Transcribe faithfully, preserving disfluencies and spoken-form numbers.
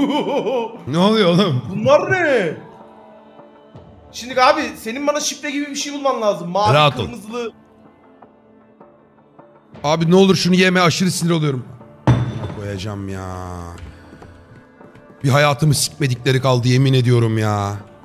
Ne oluyor oğlum? Bunlar ne? Şimdi abi senin bana şifre gibi bir şey bulman lazım. Mavi, Rahat ol. kırmızılı. Abi ne olur şunu yeme, aşırı sinir oluyorum. Koyacağım ya. Bir hayatımı sikmedikleri kaldı yemin ediyorum ya.